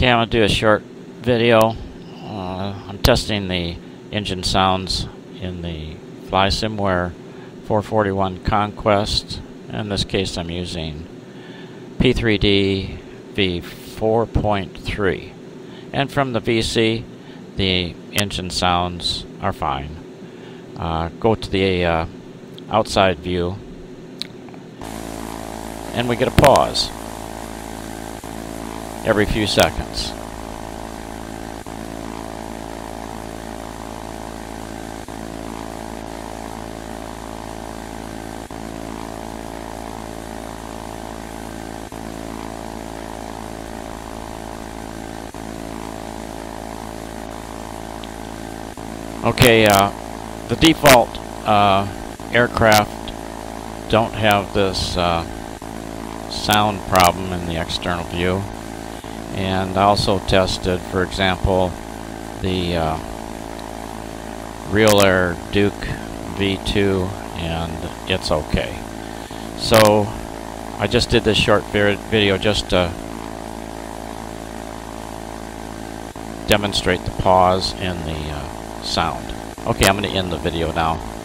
Okay, I'm going to do a short video. I'm testing the engine sounds in the FlySimware 441 Conquest. In this case, I'm using P3D V4.3. And from the VC, the engine sounds are fine. Go to the outside view, and we get a pause every few seconds. Okay, the default aircraft don't have this sound problem in the external view. And I also tested, for example, the Real Air Duke V2, and it's okay. So I just did this short video just to demonstrate the pause in the sound. Okay, I'm going to end the video now.